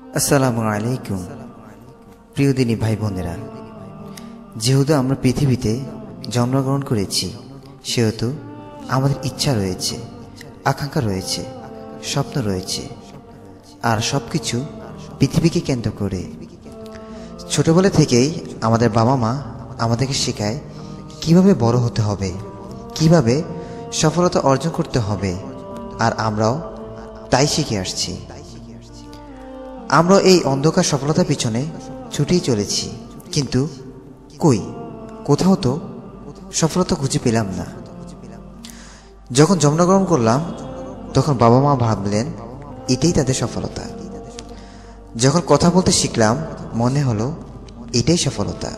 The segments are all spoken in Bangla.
আসসালামু আলাইকুম। প্রিয় দিনী ভাই বোনেরা, যেহেতু আমরা পৃথিবীতে জন্মগ্রহণ করেছি, সেহেতু আমাদের ইচ্ছা রয়েছে, আকাঙ্ক্ষা রয়েছে, স্বপ্ন রয়েছে, আর সব কিছু পৃথিবীকে কেন্দ্র করে। ছোটবেলা থেকেই আমাদের বাবা মা আমাদেরকে শেখায় কিভাবে বড় হতে হবে, কিভাবে সফলতা অর্জন করতে হবে, আর আমরাও তাই শিখে আসছি। আমরা এই অন্ধকার সফলতার পিছনে ছুটেই চলেছি, কিন্তু কোথাও তো সফলতা খুঁজে পেলাম না। যখন জন্মগ্রহণ করলাম তখন বাবা মা ভাবলেন এটাই তাদের সফলতা। যখন কথা বলতে শিখলাম মনে হলো এটাই সফলতা।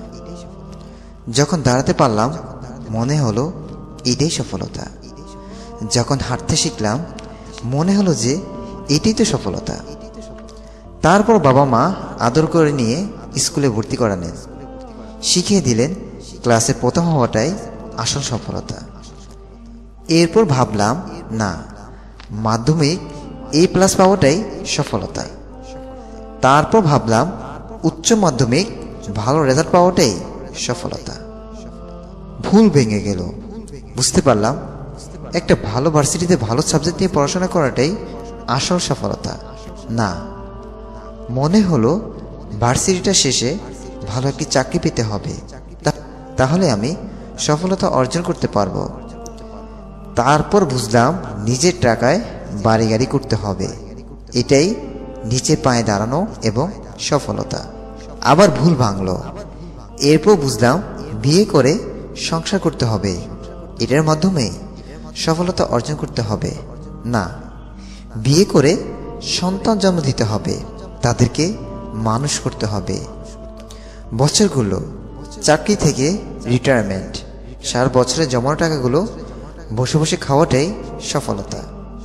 যখন দাঁড়াতে পারলাম মনে হলো এটাই সফলতা। যখন হাঁটতে শিখলাম মনে হলো যে এটাই তো সফলতা। তারপর বাবা মা আদর করে নিয়ে স্কুলে ভর্তি করালেন, শিখিয়ে দিলেন ক্লাসে প্রথম হওয়াটাই আসল সফলতা। এরপর ভাবলাম না, মাধ্যমিক A+ পাওয়াটাই সফলতা। তারপর ভাবলাম উচ্চ মাধ্যমিক ভালো রেজাল্ট পাওয়াটাই সফলতা। ভুল ভেঙে গেল, বুঝতে পারলাম একটা ভালো ভার্সিটিতে ভালো সাবজেক্ট নিয়ে পড়াশোনা করাটাই আসল সফলতা। না, মনে হলো ভার্সিটিটা শেষে ভালো একটি চাকরি পেতে হবে, তাহলে আমি সফলতা অর্জন করতে পারবো। তারপর বুঝলাম নিজের টাকায় বাড়ি গাড়ি করতে হবে, এটাই নিজের পায়ে দাঁড়ানো এবং সফলতা। আবার ভুল ভাঙলো। এরপর বুঝলাম বিয়ে করে সংসার করতে হবে, এটার মাধ্যমে সফলতা অর্জন করতে হবে। না, বিয়ে করে সন্তান জন্ম দিতে হবে, তাদেরকে মানুষ করতে হবে। বছরগুলো, চাকরি থেকে রিটায়ারমেন্ট, 4 বছরের জমানো টাকাগুলো বসে বসে খাওয়াটাই সফলতা।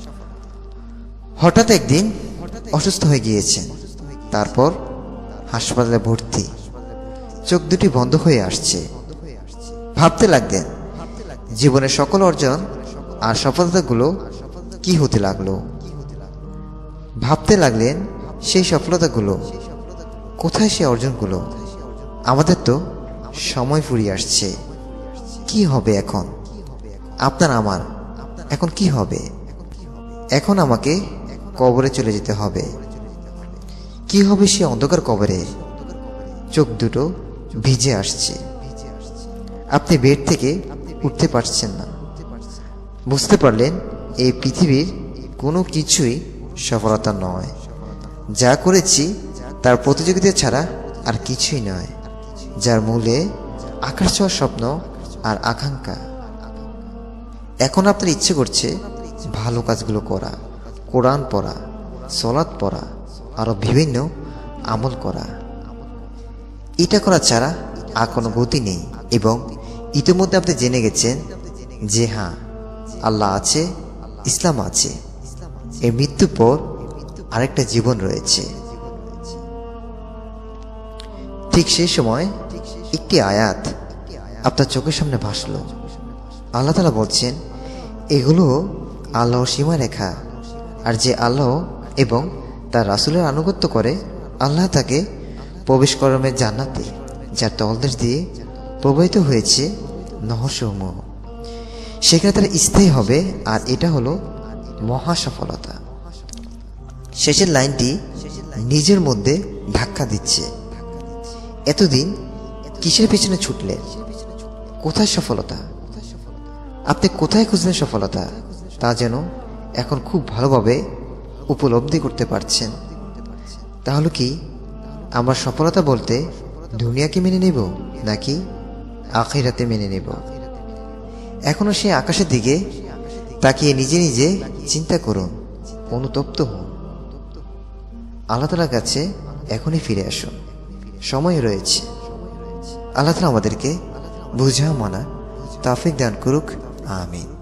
হঠাৎ একদিন অসুস্থ হয়ে গিয়েছেন, তারপর হাসপাতালে ভর্তি, চোখ দুটি বন্ধ হয়ে আসছে। ভাবতে লাগলেন জীবনের সকল অর্জন আর সফলতাগুলো কি হতে লাগলো। ভাবতে লাগলেন সেই সফলতাগুলো কোথায়, সে অর্জনগুলো। আমাদের তো সময় ফুরিয়ে আসছে, কি হবে এখন? আপনার আমার এখন কি হবে? এখন আমাকে কবরে চলে যেতে হবে। কি হবে সে অন্ধকার কবরে? চোখ দুটো ভিজে আসছে, আপনি বেড থেকে উঠতে পারছেন না। বুঝতে পারলেন এই পৃথিবীর কোনো কিছুই সফলতা নয়। যা করেছি তার প্রতিযোগিতা ছাড়া আর কিছুই নয়, যার মূলে আকাশ ছোঁয়ার স্বপ্ন আর আকাঙ্ক্ষা। এখন আপনার ইচ্ছে করছে ভালো কাজগুলো করা, কোরআন পড়া, সালাত পড়া, আরো বিভিন্ন আমল করা। এটা করা ছাড়া আর কোনো গতি নেই। এবং ইতিমধ্যে আপনি জেনে গেছেন যে হ্যাঁ, আল্লাহ আছে, ইসলাম আছে, এর মৃত্যুর পর আরেকটা জীবন রয়েছে। ঠিক সেই সময় একটি আয়াত আপনার চোখের সামনে ভাসলো। আল্লাহ তাআলা বলছেন, এগুলো আল্লাহর সীমারেখা, আর যে আল্লাহ এবং তার রাসূলের আনুগত্য করে আল্লাহ তাকে প্রবেশ করাবেন জান্নাতে, যার তলদেশ দিয়ে প্রবাহিত হয়েছে নহরসমূহ। সেখানে তারা স্থায়ী হবে, আর এটা হলো মহা সফলতা। শেষের লাইনটি নিজের মধ্যে ধাক্কা দিচ্ছে। এতদিন কিসের পেছনে ছুটলেন? কোথায় সফলতা? আপনি কোথায় খুঁজলেন সফলতা? তা যেন এখন খুব ভালোভাবে উপলব্ধি করতে পারছেন। তাহলে কি আমরা সফলতা বলতে দুনিয়াকে মেনে নেব, নাকি আখিরাতে মেনে নেব? এখনো সেই আকাশের দিকে তাকিয়ে নিজে নিজে চিন্তা করুন, অনুতপ্ত হন। আল্লাহ তাআলার কাছে এখনই ফিরে আসুন, সময় রয়েছে। আল্লাহ তাআলা আমাদেরকে বুঝা মানা তৌফিক দান করুক, আমিন।